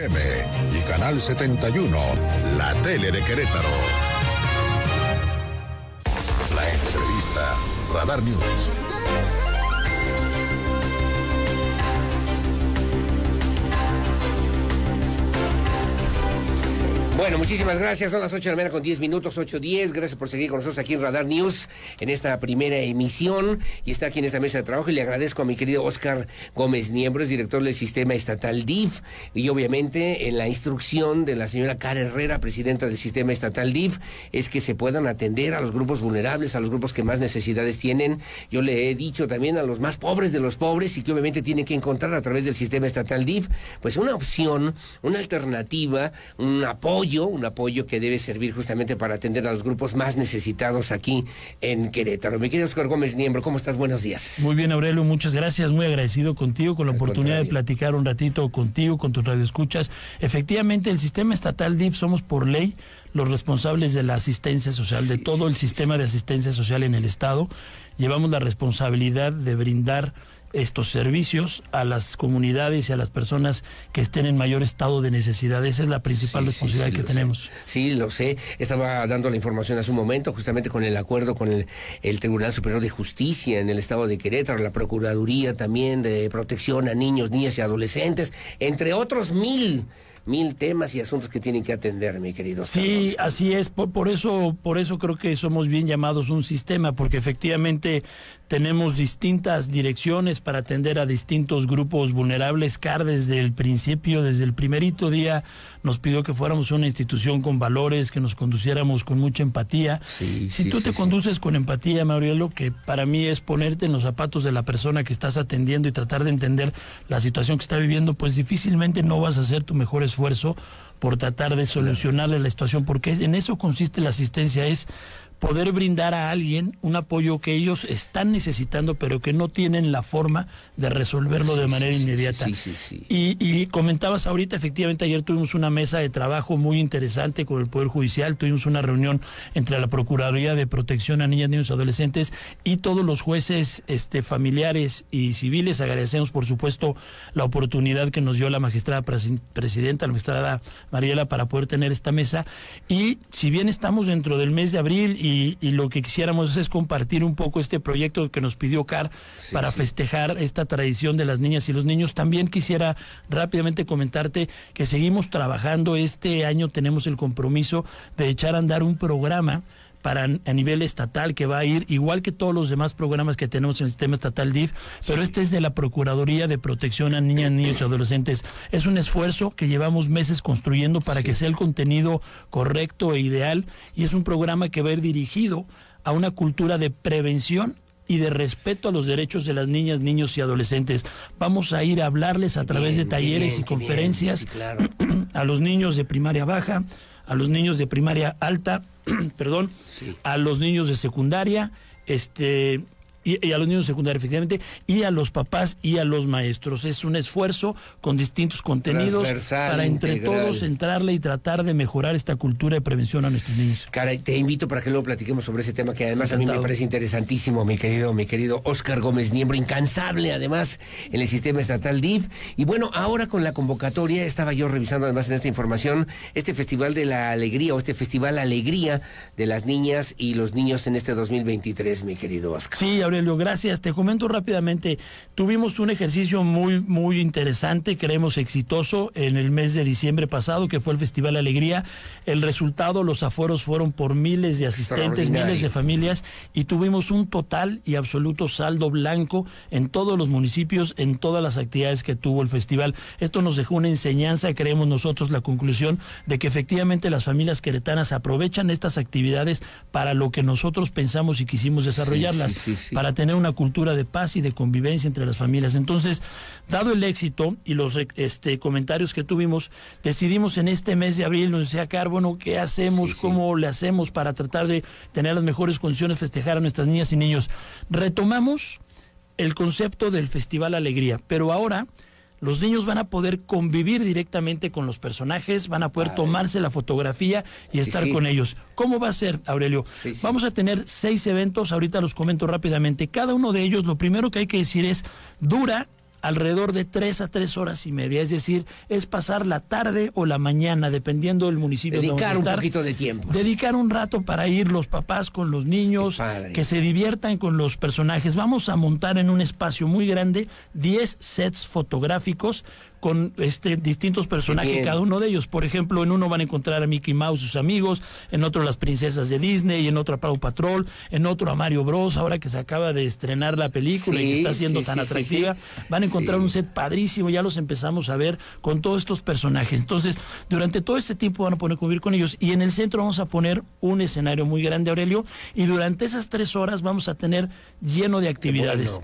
AM y Canal 71, la tele de Querétaro. La entrevista, Radar News. Bueno, muchísimas gracias. Son las 8 de la mañana con 10 minutos, 8:10. Gracias por seguir con nosotros aquí en Radar News en esta primera emisión. Y está aquí en esta mesa de trabajo y le agradezco a mi querido Óscar Gómez Niembro, es director del Sistema Estatal DIF. Y obviamente en la instrucción de la señora Cara Herrera, presidenta del Sistema Estatal DIF, es que se puedan atender a los grupos vulnerables, a los grupos que más necesidades tienen. Yo le he dicho también a los más pobres de los pobres y que obviamente tienen que encontrar a través del Sistema Estatal DIF, pues una opción, una alternativa, un apoyo que debe servir justamente para atender a los grupos más necesitados aquí en Querétaro. Mi querido Óscar Gómez Niembro, ¿cómo estás? Buenos días. Muy bien, Aurelio, muchas gracias, muy agradecido contigo, con la oportunidad de platicar un ratito contigo, con tus radioescuchas. Efectivamente, el Sistema Estatal DIF somos por ley los responsables de la asistencia social, de todo el sistema de asistencia social en el Estado. Llevamos la responsabilidad de brindar estos servicios a las comunidades y a las personas que estén en mayor estado de necesidad. Esa es la principal responsabilidad que tenemos. Sí, lo sé. Estaba dando la información hace un momento, justamente con el acuerdo con el Tribunal Superior de Justicia en el estado de Querétaro, la Procuraduría también de Protección a Niños, Niñas y Adolescentes, entre otros mil temas y asuntos que tienen que atender, mi querido. Sí, así es. Por eso creo que somos bien llamados un sistema, porque efectivamente tenemos distintas direcciones para atender a distintos grupos vulnerables. CAR desde el principio, desde el primerito día, nos pidió que fuéramos una institución con valores, que nos conduciéramos con mucha empatía. Si tú te conduces con empatía, Maurielo, que para mí es ponerte en los zapatos de la persona que estás atendiendo y tratar de entender la situación que está viviendo, pues difícilmente no vas a hacer tu mejor esfuerzo por tratar de solucionarle la situación, porque en eso consiste la asistencia, es poder brindar a alguien un apoyo que ellos están necesitando, pero que no tienen la forma de resolverlo de manera inmediata. Y comentabas ahorita, efectivamente, ayer tuvimos una mesa de trabajo muy interesante con el Poder Judicial, tuvimos una reunión entre la Procuraduría de Protección a Niñas, Niños y Adolescentes y todos los jueces familiares y civiles. Agradecemos, por supuesto, la oportunidad que nos dio la magistrada presidenta, la magistrada Mariela, para poder tener esta mesa. Y si bien estamos dentro del mes de abril y lo que quisiéramos es compartir un poco este proyecto que nos pidió CAR para festejar esta tradición de las niñas y los niños, también quisiera rápidamente comentarte que seguimos trabajando. Este año tenemos el compromiso de echar a andar un programa a nivel estatal que va a ir igual que todos los demás programas que tenemos en el Sistema Estatal DIF, pero este es de la Procuraduría de Protección a Niñas, Niños y Adolescentes. Es un esfuerzo que llevamos meses construyendo para que sea el contenido correcto e ideal, y es un programa que va a ir dirigido a una cultura de prevención y de respeto a los derechos de las niñas, niños y adolescentes. Vamos a ir a hablarles a través de talleres y conferencias a los niños de primaria baja, a los niños de primaria alta, a los niños de secundaria, y a los niños de secundaria, efectivamente, y a los papás y a los maestros. Es un esfuerzo con distintos contenidos para entre todos entrarle y tratar de mejorar esta cultura de prevención a nuestros niños. Caray, te invito para que luego platiquemos sobre ese tema, que además a mí me parece interesantísimo, mi querido Óscar Gómez Niembro, incansable además en el Sistema Estatal DIF. Y bueno, ahora con la convocatoria, estaba yo revisando además en esta información, este Festival de la Alegría, o este Festival Alegría de las Niñas y los Niños en este 2023, mi querido Óscar. Sí, Aurelio, gracias. Te comento rápidamente, tuvimos un ejercicio muy interesante, creemos exitoso, en el mes de diciembre pasado, que fue el Festival Alegría. El resultado, los aforos fueron por miles de asistentes, miles de familias, y tuvimos un total y absoluto saldo blanco en todos los municipios, en todas las actividades que tuvo el festival. Esto nos dejó una enseñanza, creemos nosotros, la conclusión de que efectivamente las familias queretanas aprovechan estas actividades para lo que nosotros pensamos y quisimos desarrollarlas, para tener una cultura de paz y de convivencia entre las familias. Entonces, dado el éxito y los comentarios que tuvimos, decidimos en este mes de abril, nos decía Carbono, ¿qué hacemos? ¿Cómo le hacemos para tratar de tener las mejores condiciones, festejar a nuestras niñas y niños? Retomamos el concepto del Festival Alegría, pero ahora los niños van a poder convivir directamente con los personajes, van a poder tomarse la fotografía y estar con ellos. ¿Cómo va a ser, Aurelio? Vamos a tener 6 eventos, ahorita los comento rápidamente. Cada uno de ellos, lo primero que hay que decir es, dura alrededor de 3 a 3 horas y media, es decir, es pasar la tarde o la mañana, dependiendo del municipio donde vamos a estar. Dedicar un poquito de tiempo. Dedicar un rato para ir los papás con los niños, que se diviertan con los personajes. Vamos a montar en un espacio muy grande 10 sets fotográficos con distintos personajes, cada uno de ellos. Por ejemplo, en uno van a encontrar a Mickey Mouse, sus amigos, en otro las princesas de Disney, en otro a Paw Patrol, en otro a Mario Bros, ahora que se acaba de estrenar la película y que está siendo tan atractiva. Van a encontrar un set padrísimo, ya los empezamos a ver con todos estos personajes. Entonces, durante todo este tiempo van a poder convivir con ellos, y en el centro vamos a poner un escenario muy grande, Aurelio, y durante esas 3 horas vamos a tener lleno de actividades.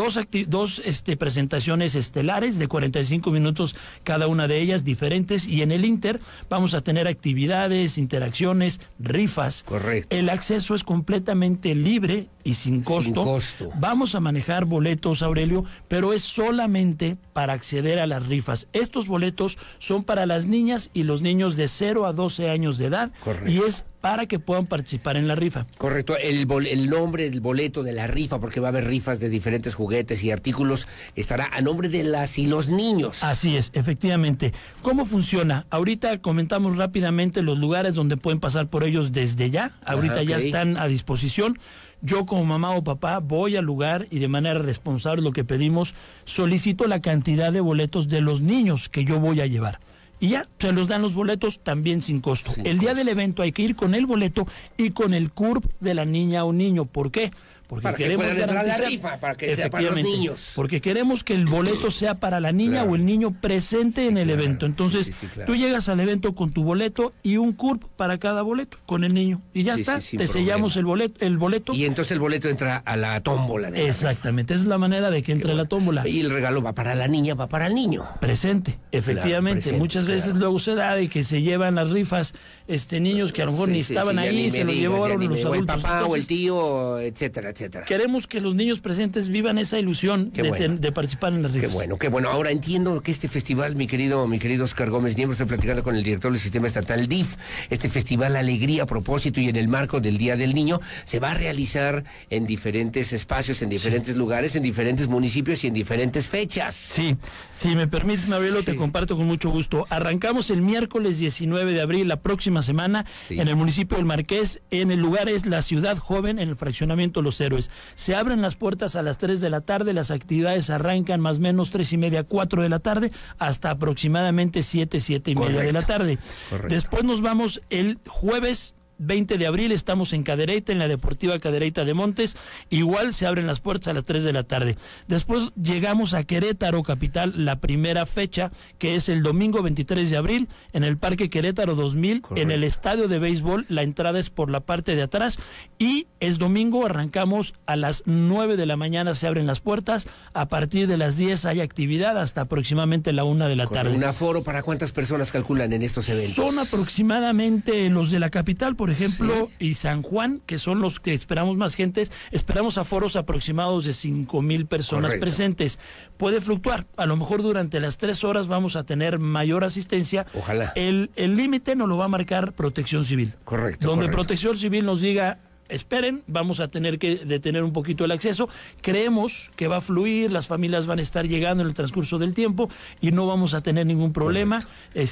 Dos presentaciones estelares de 45 minutos cada una de ellas, diferentes, y en el Inter vamos a tener actividades, interacciones, rifas. Correcto. El acceso es completamente libre y sin costo. Vamos a manejar boletos, Aurelio, pero es solamente para acceder a las rifas. Estos boletos son para las niñas y los niños de 0 a 12 años de edad. Correcto. Y es para que puedan participar en la rifa. Correcto. El nombre del boleto de la rifa, porque va a haber rifas de diferentes juguetes y artículos, estará a nombre de las y los niños. Así es, efectivamente. ¿Cómo funciona? Ahorita comentamos rápidamente los lugares donde pueden pasar por ellos desde ya. Ahorita ya están a disposición. Yo como mamá o papá voy al lugar y de manera responsable, lo que pedimos, solicito la cantidad de boletos de los niños que yo voy a llevar. Y ya, se los dan los boletos también sin costo. El día del evento hay que ir con el boleto y con el CURP de la niña o niño. ¿Por qué? Porque para queremos que puedan entrar a la rifa, para que sea para los niños. Porque queremos que el boleto sea para la niña o el niño presente en el evento. Entonces, tú llegas al evento con tu boleto y un CURP para cada boleto, con el niño. Y ya está, te sellamos el boleto. Y entonces el boleto entra a la tómbola. Exactamente, esa es la manera de que entre la tómbola. Y el regalo va para la niña, va para el niño. Presente, efectivamente. Presente, muchas veces luego se da de que se llevan las rifas niños que a lo mejor ni estaban ahí, se los llevaron los adultos. El papá o el tío, etcétera, etcétera. Queremos que los niños presentes vivan esa ilusión de participar en las rifas. Qué bueno. Ahora entiendo que este festival, mi querido Oscar Gómez Niembro, estoy platicando con el director del Sistema Estatal DIF, este festival Alegría a propósito y en el marco del Día del Niño, se va a realizar en diferentes espacios, en diferentes lugares, en diferentes municipios y en diferentes fechas. Sí, si me permites, Aurelio, te comparto con mucho gusto. Arrancamos el miércoles 19 de abril, la próxima semana, en el municipio del Marqués. En el lugar es la Ciudad Joven, en el fraccionamiento Los Héroes. Se abren las puertas a las 3 de la tarde, las actividades arrancan más o menos 3:30, 4 de la tarde, hasta aproximadamente 7:30 de la tarde. Correcto. Después nos vamos el jueves 20 de abril, estamos en Cadereyta, en la Deportiva Cadereyta de Montes. Igual se abren las puertas a las 3 de la tarde. Después llegamos a Querétaro, capital, la primera fecha, que es el domingo 23 de abril, en el Parque Querétaro 2000, correcto, en el estadio de béisbol. La entrada es por la parte de atrás. Y es domingo, arrancamos a las 9 de la mañana, se abren las puertas. A partir de las 10 hay actividad hasta aproximadamente la 1 de la tarde. ¿Un aforo para cuántas personas calculan en estos eventos? Son aproximadamente los de la capital, por ejemplo, y San Juan, que son los que esperamos más gentes. Esperamos aforos aproximados de 5,000 personas presentes. Puede fluctuar, a lo mejor durante las 3 horas vamos a tener mayor asistencia. Ojalá. El límite nos lo va a marcar Protección Civil. Correcto. Donde Protección Civil nos diga: esperen, vamos a tener que detener un poquito el acceso. Creemos que va a fluir, las familias van a estar llegando en el transcurso del tiempo y no vamos a tener ningún problema.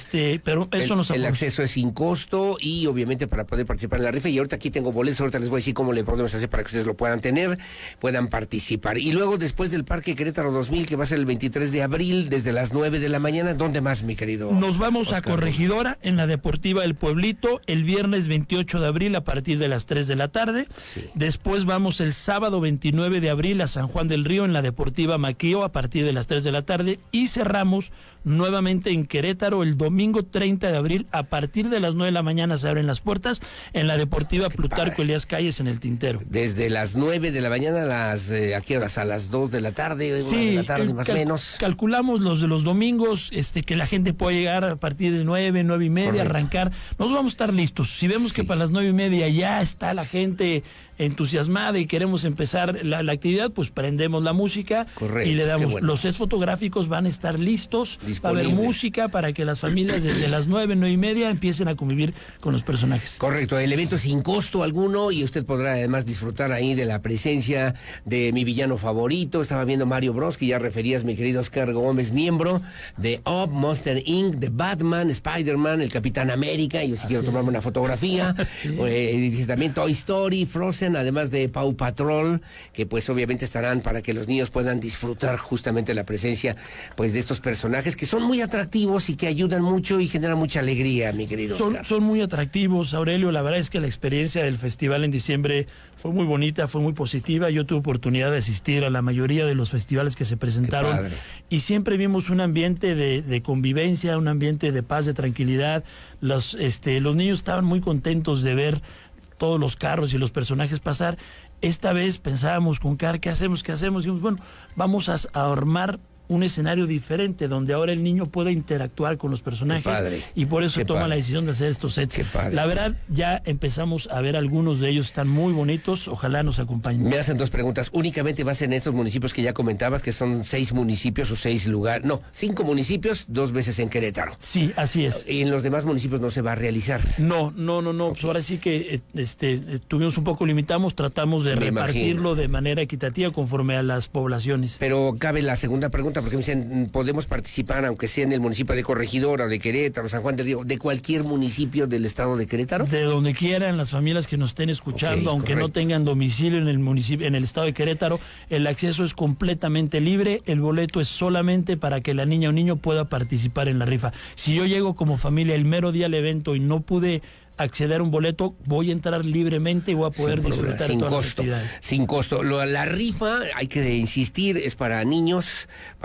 Pero eso nos el acceso es sin costo y obviamente para poder participar en la rifa. Y ahorita aquí tengo boletos, ahorita les voy a decir cómo le podemos hacer para que ustedes lo puedan tener, puedan participar. Y luego después del Parque Querétaro 2000, que va a ser el 23 de abril, desde las 9 de la mañana, ¿dónde más, mi querido? Nos vamos a Corregidora, en la Deportiva del Pueblito, el viernes 28 de abril a partir de las 3 de la tarde. Sí. Después vamos el sábado 29 de abril a San Juan del Río en la Deportiva Maquío a partir de las 3 de la tarde y cerramos nuevamente en Querétaro el domingo 30 de abril a partir de las 9 de la mañana. Se abren las puertas en la Deportiva Plutarco Elías Calles en el Tintero. Desde las 9 de la mañana ¿a qué horas? A las 2 de la tarde, 1 de la tarde más o menos. Calculamos los de los domingos, que la gente pueda llegar a partir de 9:30, arrancar. Nosotros vamos a estar listos. Si vemos que para las 9:30 ya está la gente gente entusiasmada y queremos empezar la actividad, pues prendemos la música. Correcto, y le damos. bueno. Los sets fotográficos van a estar listos. Va a haber Disponibles. música para que las familias desde las 9:30 empiecen a convivir con los personajes. Correcto, el evento es sin costo alguno y usted podrá además disfrutar ahí de la presencia de mi villano favorito. Estaba viendo Mario Bros, que ya referías, mi querido Oscar Gómez Niembro, de Up, Monster Inc., de Batman, Spider-Man, el Capitán América, yo sí quiero tomarme una fotografía. Sí. Dice también Toy Story, Frozen, además de Paw Patrol, que pues obviamente estarán para que los niños puedan disfrutar justamente la presencia pues de estos personajes que son muy atractivos y que ayudan mucho y generan mucha alegría, mi querido Oscar. Son muy atractivos, Aurelio. La verdad es que la experiencia del festival en diciembre fue muy bonita, fue muy positiva. Yo tuve oportunidad de asistir a la mayoría de los festivales que se presentaron y siempre vimos un ambiente de convivencia, un ambiente de paz, de tranquilidad. Los niños estaban muy contentos de ver todos los carros y los personajes pasar. Esta vez pensábamos con Car, ¿qué hacemos? Dijimos, bueno, vamos a armar un escenario diferente donde ahora el niño pueda interactuar con los personajes y por eso toma la decisión de hacer estos sets. La verdad, ya empezamos a ver algunos de ellos, están muy bonitos, ojalá nos acompañen. Me hacen dos preguntas, únicamente va a ser en estos municipios que ya comentabas, que son 6 municipios o 6 lugares, no, 5 municipios, 2 veces en Querétaro. Sí, así es. ¿Y en los demás municipios no se va a realizar? No, pues ahora sí que tuvimos un poco, limitamos, tratamos de repartirlo de manera equitativa conforme a las poblaciones. Pero cabe la segunda pregunta, porque me dicen, podemos participar, aunque sea en el municipio de Corregidora, de Querétaro, San Juan del Río, de cualquier municipio del estado de Querétaro. De donde quieran, las familias que nos estén escuchando, aunque no tengan domicilio en el municipio, en el estado de Querétaro, el acceso es completamente libre, el boleto es solamente para que la niña o niño pueda participar en la rifa. Si yo llego como familia el mero día del evento y no pude acceder a un boleto, voy a entrar libremente y voy a poder disfrutar de todas las actividades. Sin costo. La rifa, hay que insistir, es para niños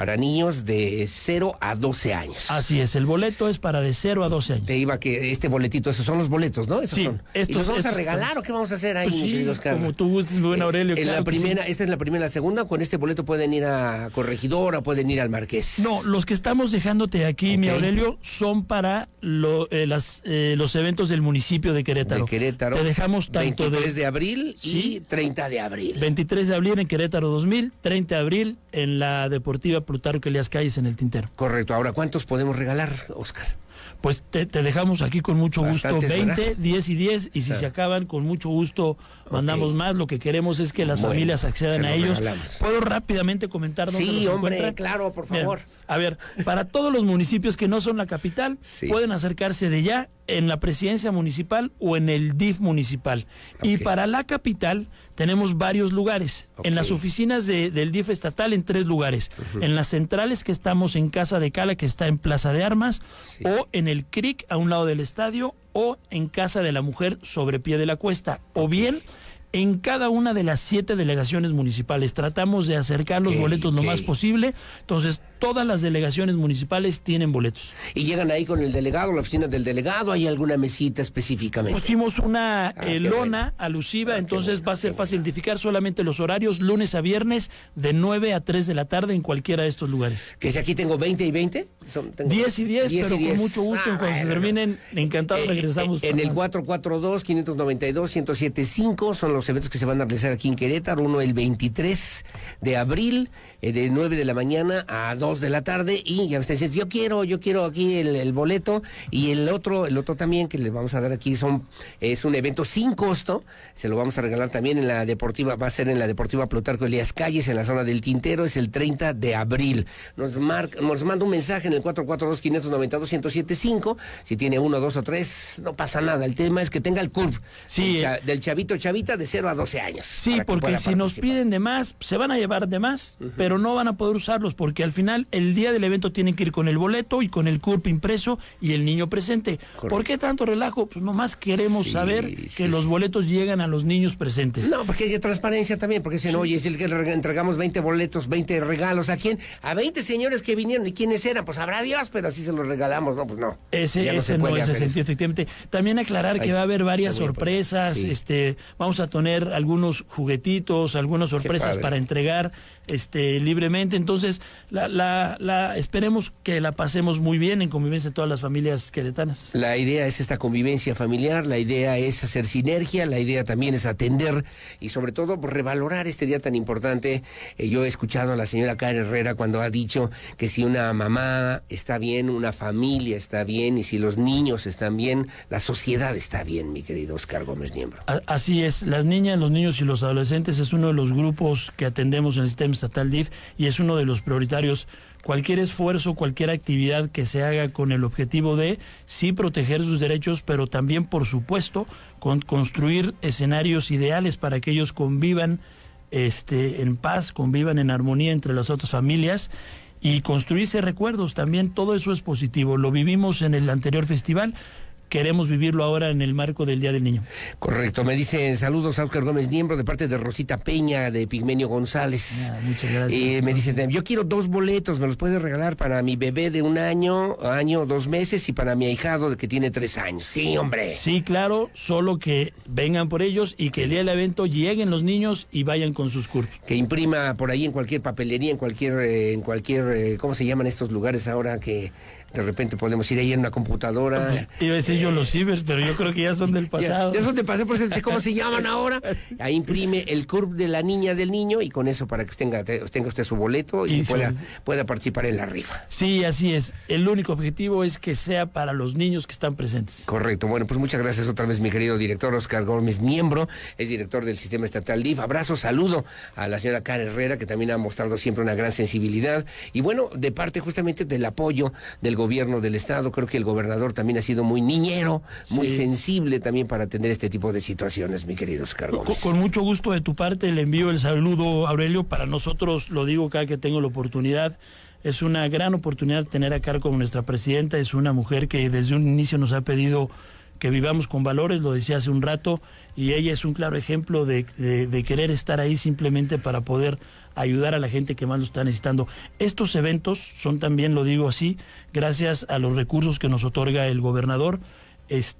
de 0 a 12 años. Así es, el boleto es para de 0 a 12 años. Te iba que este boletito, esos son los boletos, ¿no? Esos sí, son. ¿Y los vamos a regalar o qué vamos a hacer ahí, pues mi querido Oscar? Como tú gustes, mi buen Aurelio. Esta es la primera, la segunda, con este boleto pueden ir a Corregidora, pueden ir al Marqués. No, los que estamos dejándote aquí, mi Aurelio, son para los eventos del municipio de Querétaro. Te dejamos tanto 23 de abril y 30 de abril. 23 de abril en Querétaro 2000, 30 de abril en la Deportiva Plutarco Elías Calles en el Tintero. Correcto. Ahora, ¿cuántos podemos regalar, Oscar? Pues te dejamos aquí con mucho gusto, 20, ¿verdad? 10 y 10, y si se acaban, con mucho gusto mandamos más. Lo que queremos es que las familias accedan a ellos. Regalamos. ¿Puedo rápidamente comentar dónde Sí, los hombre, encuentran? claro, por favor. Bien. A ver, para todos los municipios que no son la capital, pueden acercarse de ya en la presidencia municipal o en el DIF municipal. Y para la capital tenemos varios lugares. En las oficinas del DIF estatal en 3 lugares. En las centrales que estamos en Casa de Cala, que está en Plaza de Armas, o en el CRIC a un lado del estadio, o en Casa de la Mujer sobre Pie de la Cuesta, o bien en cada una de las 7 delegaciones municipales. Tratamos de acercar los boletos lo más posible. Entonces, todas las delegaciones municipales tienen boletos. ¿Y llegan ahí con el delegado, la oficina del delegado? ¿Hay alguna mesita específicamente? Pusimos una lona alusiva, entonces va a ser fácil identificar solamente los horarios, lunes a viernes, de 9 a 3 de la tarde en cualquiera de estos lugares. Que si aquí tengo 20 y 20. 10 y 10, pero con mucho gusto, cuando se terminen, encantados regresamos. En el 442-592-1075 son los eventos que se van a realizar aquí en Querétaro. Uno el 23 de abril, de 9 de la mañana a 2 de la tarde, y ya me están diciendo, yo quiero aquí el boleto, y el otro también que les vamos a dar aquí es un evento sin costo, se lo vamos a regalar también en la Deportiva, va a ser en la Deportiva Plutarco Elías Calles, en la zona del Tintero, es el 30 de abril. Nos manda un mensaje en el 442-592-1075, si tiene 1, 2 o 3, no pasa nada, el tema es que tenga el CURP, del chavita de 0 a 12 años. Sí, porque si nos piden de más, se van a llevar de más, pero no van a poder usarlos, porque al final el día del evento tienen que ir con el boleto y con el CURP impreso y el niño presente. Correcto. ¿Por qué tanto relajo? Pues nomás queremos saber que los boletos llegan a los niños presentes. No, porque hay transparencia también, porque dicen, oye, es el que entregamos 20 boletos, 20 regalos, ¿a quién? A 20 señores que vinieron, ¿y quiénes eran? Pues habrá Dios, pero así se los regalamos, no, pues no. Ese no es el sentido, efectivamente. También aclarar que va a haber varias sorpresas, vamos a tener algunos juguetitos, algunas sorpresas para entregar libremente. Entonces, la esperemos que la pasemos muy bien en convivencia de todas las familias queretanas. La idea es esta convivencia familiar, la idea es hacer sinergia, la idea también es atender y sobre todo revalorar este día tan importante. Yo he escuchado a la señora Karen Herrera cuando ha dicho que si una mamá está bien, una familia está bien, y si los niños están bien, la sociedad está bien, mi querido Óscar Gómez Niembro. Así es, las niñas, los niños y los adolescentes es uno de los grupos que atendemos en el sistema estatal DIF y es uno de los prioritarios. Cualquier esfuerzo, cualquier actividad que se haga con el objetivo de sí proteger sus derechos, pero también, por supuesto, construir escenarios ideales para que ellos convivan en paz, convivan en armonía entre las otras familias y construirse recuerdos. También todo eso es positivo. Lo vivimos en el anterior festival. Queremos vivirlo ahora en el marco del Día del Niño. Correcto, me dicen saludos a Óscar Gómez Niembro de parte de Rosita Peña, de Pigmenio González. Muchas gracias. Me dicen, yo quiero 2 boletos, me los puedes regalar para mi bebé de 1 año, 2 meses y para mi ahijado que tiene 3 años. Sí, hombre. Sí, claro, solo que vengan por ellos y que el día del evento lleguen los niños y vayan con sus CURP. Que imprima por ahí en cualquier papelería, en cualquier, ¿cómo se llaman estos lugares ahora que de repente podemos ir ahí en una computadora? Pues, iba a decir yo los cibers, pero yo creo que ya son del pasado. Ya son del pasado, por eso, ¿cómo se llaman ahora? Ahí imprime el CURP de la niña, del niño, y con eso para que tenga usted su boleto y pueda participar en la rifa. Sí, así es. El único objetivo es que sea para los niños que están presentes. Correcto. Bueno, pues muchas gracias otra vez, mi querido director Óscar Gómez Niembro, es director del Sistema Estatal DIF. Abrazo, saludo a la señora Karen Herrera, que también ha mostrado siempre una gran sensibilidad. Y bueno, de parte justamente del apoyo del gobierno del Estado, creo que el gobernador también ha sido muy niñero, muy sensible también para atender este tipo de situaciones, mi querido Óscar Gómez. Con mucho gusto de tu parte le envío el saludo, Aurelio. Para nosotros, lo digo cada que tengo la oportunidad, es una gran oportunidad tener acá como nuestra presidenta. Es una mujer que desde un inicio nos ha pedido que vivamos con valores, lo decía hace un rato, y ella es un claro ejemplo de querer estar ahí simplemente para poder ayudar a la gente que más lo está necesitando. Estos eventos son también, lo digo así, gracias a los recursos que nos otorga el gobernador. Es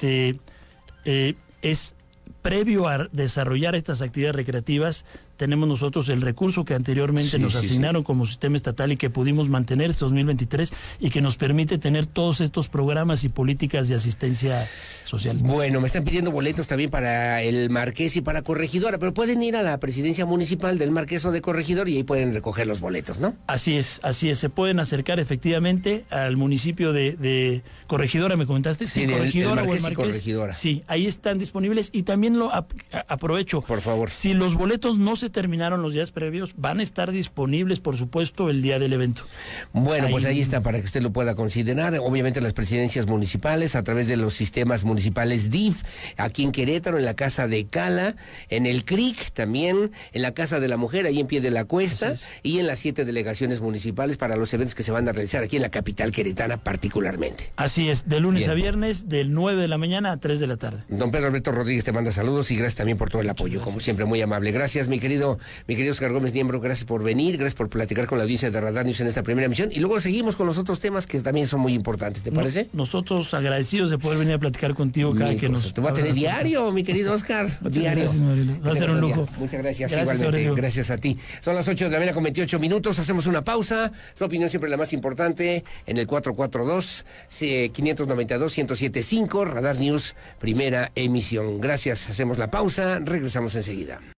previo a desarrollar estas actividades recreativas, tenemos nosotros el recurso que anteriormente nos asignaron como sistema estatal y que pudimos mantener este 2023 y que nos permite tener todos estos programas y políticas de asistencia social. Bueno, me están pidiendo boletos también para el Marqués y para Corregidora, pero pueden ir a la presidencia municipal del Marqués o de Corregidora y ahí pueden recoger los boletos, ¿no? Así es, se pueden acercar efectivamente al municipio de Corregidora, ¿me comentaste? Sí, Corregidora el o el Marqués y Corregidora. Sí, ahí están disponibles y también aprovecho. Por favor. Si los boletos no se terminaron los días previos, van a estar disponibles, por supuesto, el día del evento. Bueno, pues ahí está para que usted lo pueda considerar. Obviamente las presidencias municipales a través de los sistemas municipales DIF, aquí en Querétaro, en la Casa de Cala, en el CRIC también, en la Casa de la Mujer, ahí en Pie de la Cuesta, y en las 7 delegaciones municipales para los eventos que se van a realizar aquí en la capital queretana particularmente. Así es, de lunes a viernes, del 9 de la mañana a 3 de la tarde. Don Pedro Alberto Rodríguez te manda saludos y gracias también por todo el apoyo, como siempre, muy amable. Gracias, mi querido Óscar Gómez Niembro, gracias por venir, gracias por platicar con la audiencia de Radar News en esta primera emisión y luego seguimos con los otros temas que también son muy importantes, ¿te parece? Nosotros agradecidos de poder venir a platicar contigo cada que nos... Te voy a tener diario, mi querido Óscar, diario. Gracias, Marilo. Va a ser un lujo. Muchas gracias igualmente, Aurelio. Gracias a ti. Son las 8 de la mañana con 28 minutos, hacemos una pausa, su opinión siempre la más importante, en el 442-592-1075, Radar News, primera emisión. Gracias, hacemos la pausa, regresamos enseguida.